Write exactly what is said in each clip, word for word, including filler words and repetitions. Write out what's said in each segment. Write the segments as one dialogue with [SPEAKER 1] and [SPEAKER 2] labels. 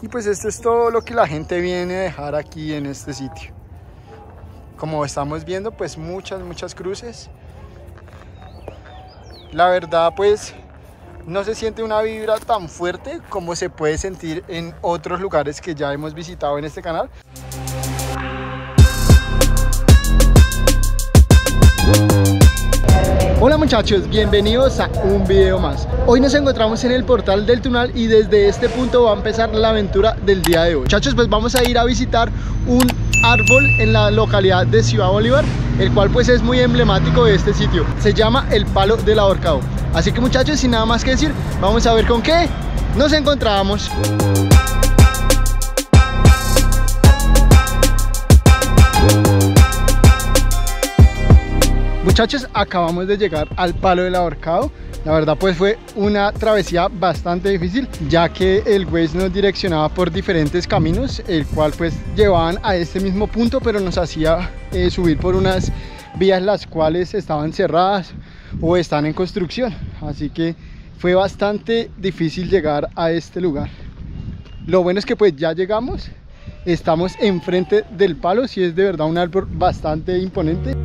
[SPEAKER 1] Y pues esto es todo lo que la gente viene a dejar aquí en este sitio. Como estamos viendo, pues muchas, muchas cruces. La verdad, pues no se siente una vibra tan fuerte como se puede sentir en otros lugares que ya hemos visitado en este canal. Hola muchachos, bienvenidos a un video más. Hoy nos encontramos en el portal del Tunal y desde este punto va a empezar la aventura del día de hoy. Muchachos, pues vamos a ir a visitar un árbol en la localidad de Ciudad Bolívar, el cual pues es muy emblemático de este sitio. Se llama el Palo del Ahorcado. Así que muchachos, sin nada más que decir, vamos a ver con qué nos encontramos. Muchachos, acabamos de llegar al Palo del Ahorcado. La verdad pues fue una travesía bastante difícil, ya que el Waze nos direccionaba por diferentes caminos, el cual pues llevaban a este mismo punto, pero nos hacía eh, subir por unas vías las cuales estaban cerradas o están en construcción. Así que fue bastante difícil llegar a este lugar. Lo bueno es que pues ya llegamos, estamos enfrente del palo, sí es de verdad un árbol bastante imponente.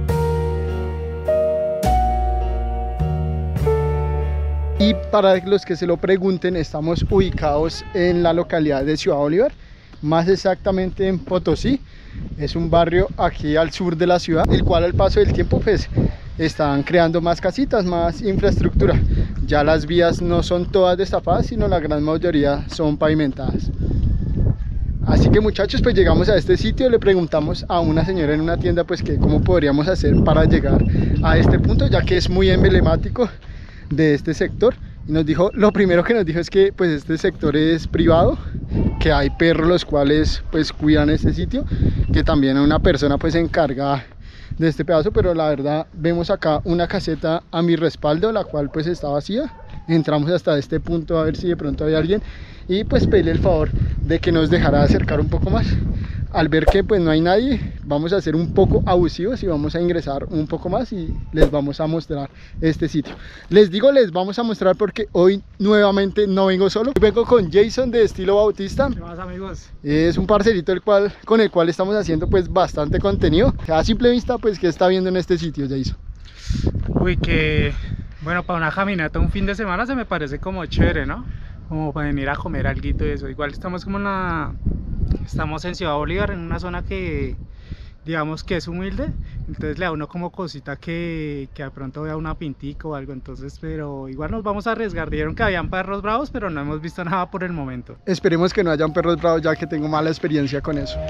[SPEAKER 1] Y para los que se lo pregunten, estamos ubicados en la localidad de Ciudad Bolívar, más exactamente en Potosí. Es un barrio aquí al sur de la ciudad, el cual al paso del tiempo pues están creando más casitas, más infraestructura. Ya las vías no son todas destapadas, sino la gran mayoría son pavimentadas. Así que muchachos, pues llegamos a este sitio, le preguntamos a una señora en una tienda pues que cómo podríamos hacer para llegar a este punto, ya que es muy emblemático de este sector. Y nos dijo, lo primero que nos dijo es que pues este sector es privado, que hay perros los cuales pues cuidan este sitio, que también hay una persona pues encargada de este pedazo, pero la verdad vemos acá una caseta a mi respaldo, la cual pues está vacía. Entramos hasta este punto a ver si de pronto hay alguien y pues pedirle el favor de que nos dejara acercar un poco más. Al ver que pues no hay nadie, vamos a ser un poco abusivos y vamos a ingresar un poco más y les vamos a mostrar este sitio. Les digo, les vamos a mostrar porque hoy nuevamente no vengo solo. Vengo con Jason de Estilo Bautista.
[SPEAKER 2] ¿Qué más, amigos?
[SPEAKER 1] Es un parcerito el cual, con el cual estamos haciendo pues bastante contenido. A simple vista, pues, ¿qué está viendo en este sitio, Jason?
[SPEAKER 2] Uy, que bueno, para una caminata un fin de semana se me parece como chévere, ¿no? Como para venir a comer alguito y eso. Igual estamos como en la... Estamos en Ciudad Bolívar, en una zona que digamos que es humilde, entonces le da uno como cosita que, que de pronto vea una pintica o algo, entonces, pero igual nos vamos a arriesgar. Dijeron que habían perros bravos, pero no hemos visto nada por el momento.
[SPEAKER 1] Esperemos que no hayan perros bravos, ya que tengo mala experiencia con eso.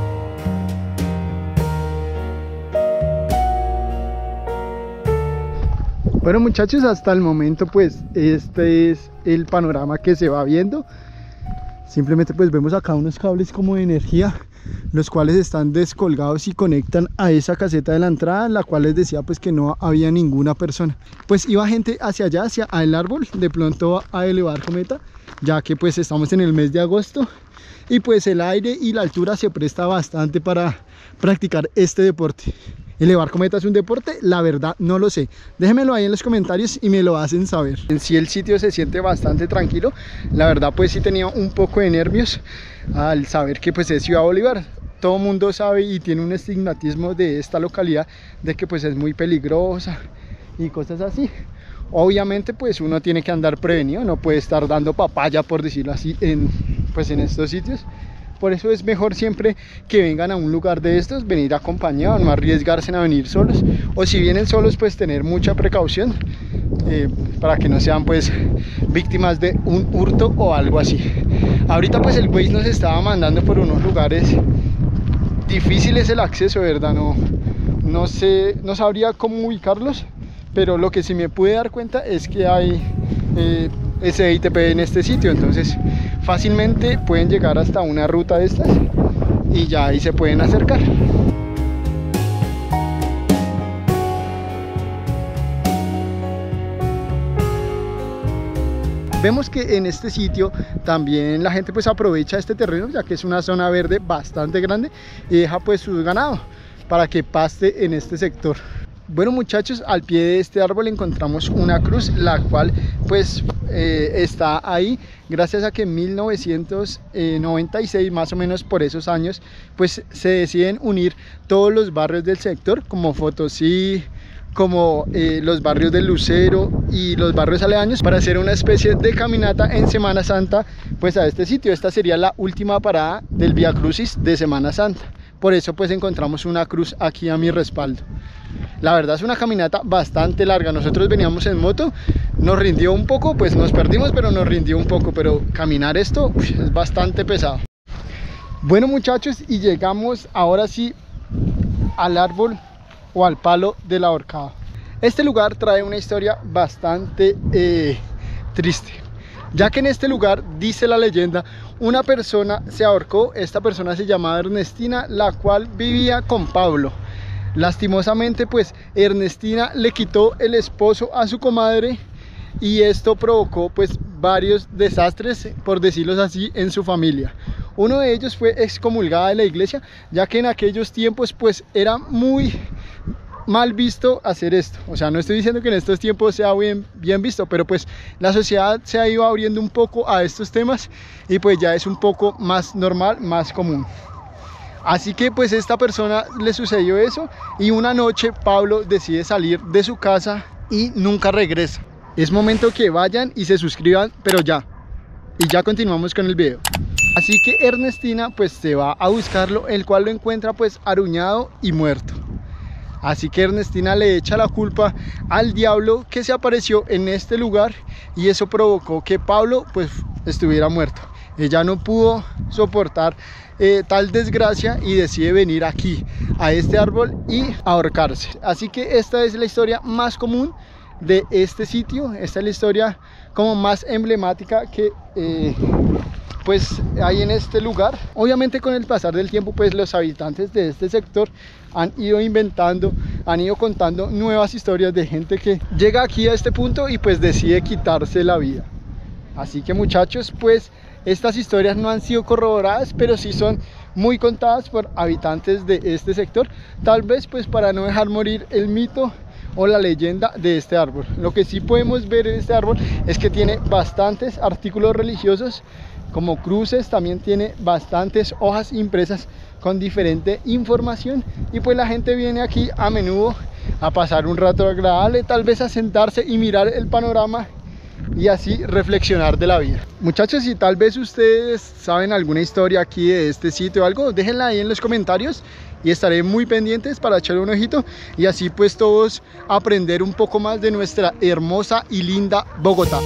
[SPEAKER 1] Bueno muchachos, hasta el momento pues este es el panorama que se va viendo. Simplemente pues vemos acá unos cables como de energía, los cuales están descolgados y conectan a esa caseta de la entrada, la cual les decía pues que no había ninguna persona. Pues iba gente hacia allá, hacia el árbol, de pronto a elevar cometa, ya que pues estamos en el mes de agosto y pues el aire y la altura se presta bastante para practicar este deporte. ¿Elevar cometa es un deporte? La verdad no lo sé. Déjenmelo ahí en los comentarios y me lo hacen saber. En sí el sitio se siente bastante tranquilo. La verdad pues sí tenía un poco de nervios al saber que pues es Ciudad Bolívar. Todo mundo sabe y tiene un estigmatismo de esta localidad de que pues es muy peligrosa y cosas así. Obviamente pues uno tiene que andar prevenido, no puede estar dando papaya, por decirlo así, en, pues en estos sitios. Por eso es mejor siempre que vengan a un lugar de estos, venir acompañados, no arriesgarse a venir solos. O si vienen solos, pues tener mucha precaución eh, para que no sean pues víctimas de un hurto o algo así. Ahorita pues el Waze nos estaba mandando por unos lugares difíciles el acceso, ¿verdad? No, no sé, no sabría cómo ubicarlos, pero lo que sí me pude dar cuenta es que hay eh, S I T P en este sitio, entonces fácilmente pueden llegar hasta una ruta de estas y ya ahí se pueden acercar. Vemos que en este sitio también la gente pues aprovecha este terreno, ya que es una zona verde bastante grande y deja pues su ganado para que paste en este sector. Bueno muchachos, al pie de este árbol encontramos una cruz, la cual pues eh, está ahí gracias a que en mil novecientos noventa y seis, más o menos por esos años, pues se deciden unir todos los barrios del sector, como Fotosí, como eh, los barrios del Lucero y los barrios aledaños, para hacer una especie de caminata en Semana Santa pues a este sitio. Esta sería la última parada del Vía Crucis de Semana Santa, por eso pues encontramos una cruz aquí a mi respaldo. La verdad es una caminata bastante larga, nosotros veníamos en moto, nos rindió un poco, pues nos perdimos, pero nos rindió un poco, pero caminar esto uf, es bastante pesado. Bueno muchachos, y llegamos ahora sí al árbol o al palo del ahorcado. Este lugar trae una historia bastante eh, triste, ya que en este lugar, dice la leyenda, una persona se ahorcó. Esta persona se llamaba Ernestina, la cual vivía con Pablo. Lastimosamente pues Ernestina le quitó el esposo a su comadre y esto provocó pues varios desastres, por decirlo así, en su familia. Uno de ellos fue excomulgada de la iglesia, ya que en aquellos tiempos pues era muy mal visto hacer esto. O sea, no estoy diciendo que en estos tiempos sea bien, bien visto, pero pues la sociedad se ha ido abriendo un poco a estos temas y pues ya es un poco más normal, más común. Así que pues a esta persona le sucedió eso y una noche Pablo decide salir de su casa y nunca regresa. Es momento que vayan y se suscriban, pero ya. Y ya continuamos con el video. Así que Ernestina pues se va a buscarlo, el cual lo encuentra pues aruñado y muerto. Así que Ernestina le echa la culpa al diablo que se apareció en este lugar y eso provocó que Pablo pues estuviera muerto. Ella no pudo soportar eh, tal desgracia y decide venir aquí a este árbol y ahorcarse. Así que esta es la historia más común de este sitio. Esta es la historia como más emblemática que eh, pues hay en este lugar. Obviamente con el pasar del tiempo pues los habitantes de este sector han ido inventando, han ido contando nuevas historias de gente que llega aquí a este punto y pues decide quitarse la vida. Así que muchachos, pues estas historias no han sido corroboradas, pero sí son muy contadas por habitantes de este sector, tal vez pues para no dejar morir el mito o la leyenda de este árbol. Lo que sí podemos ver en este árbol es que tiene bastantes artículos religiosos, como cruces, también tiene bastantes hojas impresas con diferente información y pues la gente viene aquí a menudo a pasar un rato agradable, tal vez a sentarse y mirar el panorama y así reflexionar de la vida. Muchachos, si tal vez ustedes saben alguna historia aquí de este sitio o algo, déjenla ahí en los comentarios y estaré muy pendientes para echarle un ojito y así pues todos aprender un poco más de nuestra hermosa y linda Bogotá.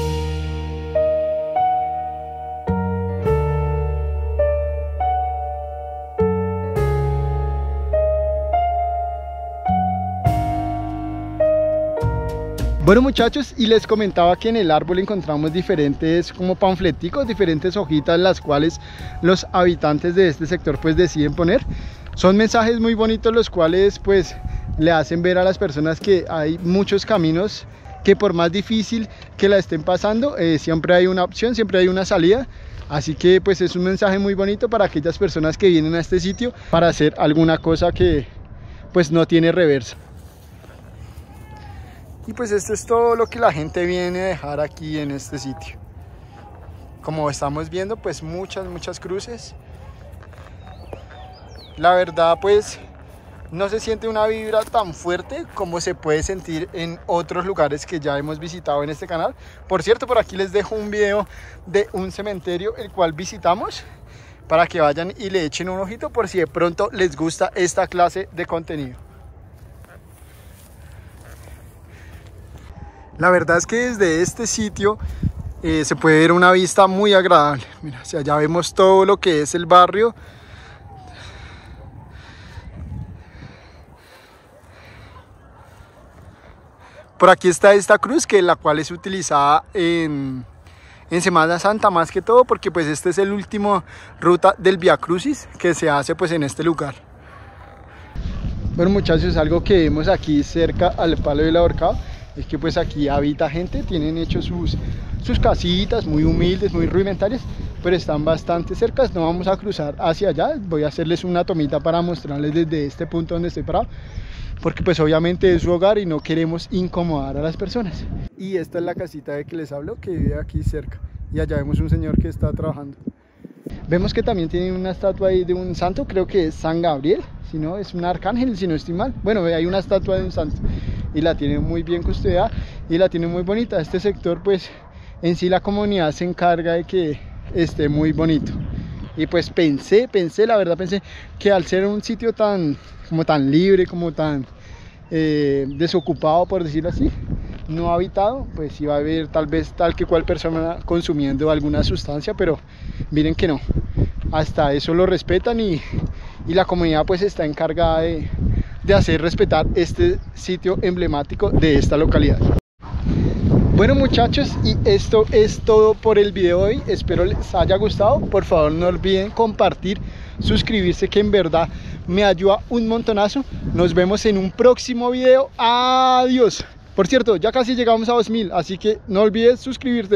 [SPEAKER 1] Bueno muchachos, y les comentaba que en el árbol encontramos diferentes como panfleticos, diferentes hojitas las cuales los habitantes de este sector pues deciden poner. Son mensajes muy bonitos los cuales pues le hacen ver a las personas que hay muchos caminos, que por más difícil que la estén pasando, eh, siempre hay una opción, siempre hay una salida. Así que pues es un mensaje muy bonito para aquellas personas que vienen a este sitio para hacer alguna cosa que pues no tiene reversa. Y pues esto es todo lo que la gente viene a dejar aquí en este sitio. Como estamos viendo pues muchas muchas cruces. La verdad pues no se siente una vibra tan fuerte como se puede sentir en otros lugares que ya hemos visitado en este canal. Por cierto, por aquí les dejo un video de un cementerio el cual visitamos, para que vayan y le echen un ojito por si de pronto les gusta esta clase de contenido. La verdad es que desde este sitio eh, se puede ver una vista muy agradable. Mira, hacia allá vemos todo lo que es el barrio. Por aquí está esta cruz, que la cual es utilizada en, en Semana Santa más que todo, porque pues este es el último ruta del Vía Crucis que se hace pues en este lugar. Bueno muchachos, algo que vemos aquí cerca al palo del ahorcado es que pues aquí habita gente, tienen hecho sus, sus casitas muy humildes, muy rudimentarias, pero están bastante cercas. No vamos a cruzar hacia allá, voy a hacerles una tomita para mostrarles desde este punto donde estoy parado. porque pues obviamente es su hogar y no queremos incomodar a las personas. Y esta es la casita de que les hablo, que vive aquí cerca, y allá vemos un señor que está trabajando. Vemos que también tiene una estatua ahí de un santo, creo que es San Gabriel, si no, es un arcángel, si no estoy mal. Bueno, hay una estatua de un santo y la tiene muy bien custodiada y la tiene muy bonita. Este sector, pues en sí la comunidad se encarga de que esté muy bonito. Y pues pensé, pensé, la verdad pensé que al ser un sitio tan, como tan libre, como tan eh, desocupado, por decirlo así, no habitado, pues iba a haber tal vez tal que cual persona consumiendo alguna sustancia, pero miren que no, hasta eso lo respetan y, y la comunidad pues está encargada de, de hacer respetar este sitio emblemático de esta localidad. Bueno muchachos, y esto es todo por el video de hoy, espero les haya gustado. Por favor no olviden compartir, suscribirse, que en verdad me ayuda un montonazo. Nos vemos en un próximo video, adiós. Por cierto, ya casi llegamos a dos mil, así que no olvides suscribirte.